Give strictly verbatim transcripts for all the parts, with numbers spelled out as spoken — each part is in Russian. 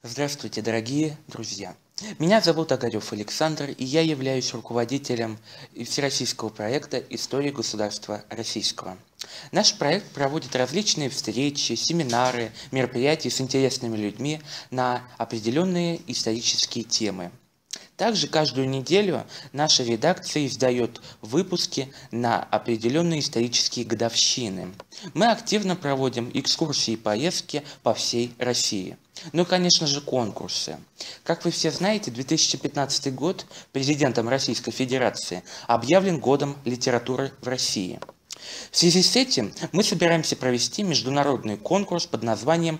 Здравствуйте, дорогие друзья! Меня зовут Огарев Александр, и я являюсь руководителем всероссийского проекта «История государства российского». Наш проект проводит различные встречи, семинары, мероприятия с интересными людьми на определенные исторические темы. Также каждую неделю наша редакция издает выпуски на определенные исторические годовщины. Мы активно проводим экскурсии и поездки по всей России. Ну и, конечно же, конкурсы. Как вы все знаете, две тысячи пятнадцатый год президентом Российской Федерации объявлен годом литературы в России. В связи с этим мы собираемся провести международный конкурс под названием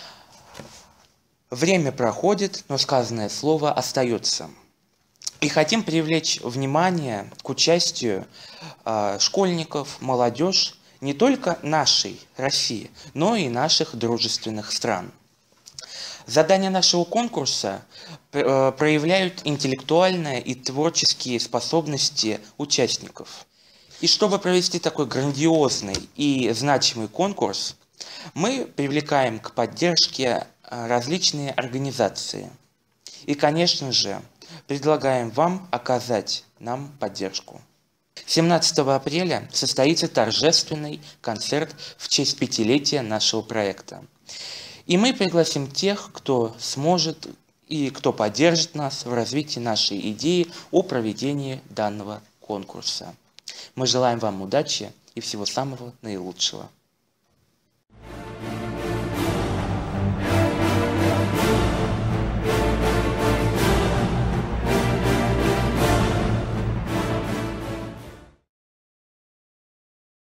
«Время проходит, но сказанное слово остается». И хотим привлечь внимание к участию э, школьников, молодежь не только нашей России, но и наших дружественных стран. Задания нашего конкурса э, проявляют интеллектуальные и творческие способности участников. И чтобы провести такой грандиозный и значимый конкурс, мы привлекаем к поддержке различные организации. И, конечно же, предлагаем вам оказать нам поддержку. семнадцатого апреля состоится торжественный концерт в честь пятилетия нашего проекта. И мы пригласим тех, кто сможет и кто поддержит нас в развитии нашей идеи о проведении данного конкурса. Мы желаем вам удачи и всего самого наилучшего.